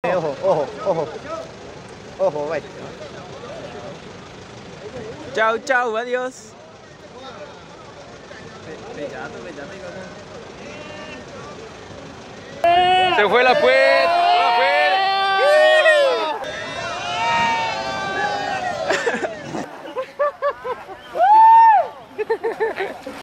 Ojo, ojo, ojo. Ojo, vaya. Chao, chao, adiós. Se fue la puerta.